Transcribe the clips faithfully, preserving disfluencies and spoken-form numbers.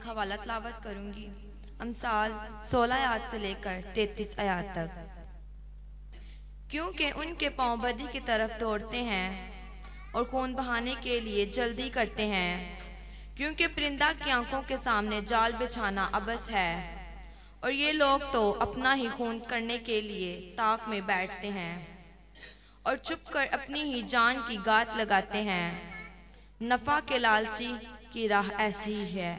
एक हवाला तलावत करूंगी। अमसाल सोलह आयत से लेकर तैतीस आयत तक। क्योंकि उनके पांव बदी की तरफ दौड़ते हैं और खून बहाने के लिए जल्दी करते हैं, क्योंकि परिंदा की आंखों के सामने जाल बिछाना अबस है और ये लोग तो अपना ही खून करने के लिए ताक में बैठते हैं और चुपकर अपनी ही जान की गात लगाते हैं। नफा के लालची की राह ऐसी ही है,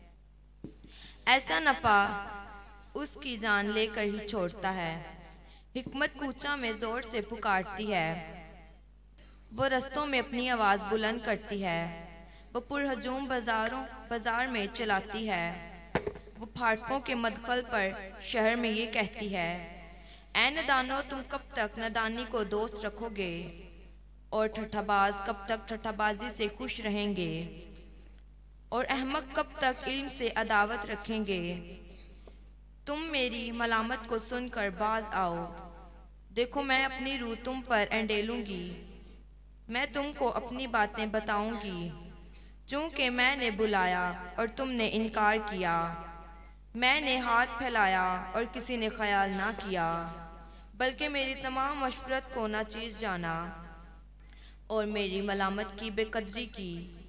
ऐसा नफा उसकी जान लेकर ही छोड़ता है। हिकमत कूचा में जोर से पुकारती है, वो रस्तों में अपनी आवाज बुलंद करती है। वो पुरहजूम बाजारों बाजार में चलाती है। वो फाटकों के मदखल पर शहर में ये कहती है, ऐ नदानो, तुम कब तक नदानी को दोस्त रखोगे और ठठाबाज कब तक ठठाबाजी से खुश रहेंगे और अहमक कब तक इल्म से अदावत रखेंगे। तुम मेरी मलामत को सुनकर बाज आओ, देखो मैं अपनी रूह तुम पर एंडेलूंगी। मैं तुमको अपनी बातें बताऊंगी, चूंकि मैंने बुलाया और तुमने इनकार किया, मैंने हाथ फैलाया और किसी ने ख्याल ना किया, बल्कि मेरी तमाम मशवरत को नाचीज जाना और मेरी मलामत की बेकदरी की।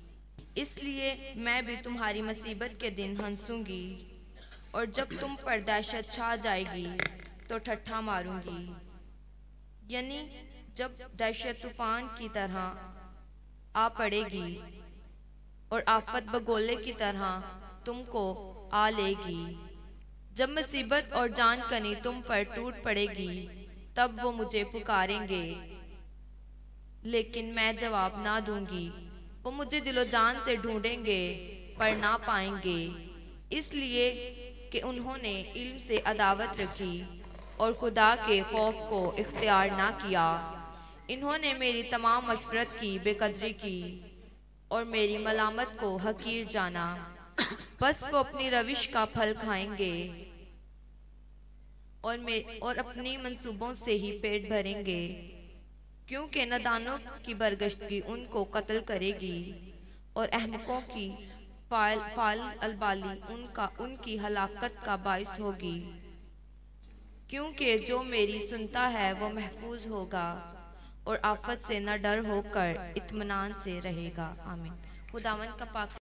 इसलिए मैं भी तुम्हारी मुसीबत के दिन हंसूंगी और जब तुम पर दहशत छा जाएगी तो ठट्ठा मारूंगी। यानी जब दहशत तूफान की तरह आ पड़ेगी और आफत बगोले की तरह तुमको आ लेगी, जब मुसीबत और जान कनी तुम पर टूट पड़ेगी, तब वो मुझे पुकारेंगे लेकिन मैं जवाब ना दूंगी। वो मुझे दिलो जान से ढूंढेंगे पर ना पाएंगे, इसलिए कि उन्होंने इल्म से अदावत रखी और खुदा के खौफ को इख्तियार ना किया। इन्होंने मेरी तमाम मशवरत की बेकदरी की और मेरी मलामत को हकीर जाना। बस वो अपनी रविश का फल खाएंगे और में और अपनी मंसूबों से ही पेट भरेंगे, क्योंकि नदानों की बरगश्तगी उनको कत्ल करेगी और अहमकों की फाल फाल अलबाली उनका उनकी हलाकत का बाइस होगी। क्योंकि जो मेरी सुनता है वो महफूज होगा और आफत से न डर होकर इत्मीनान से रहेगा। आमीन। खुदावंद का पाक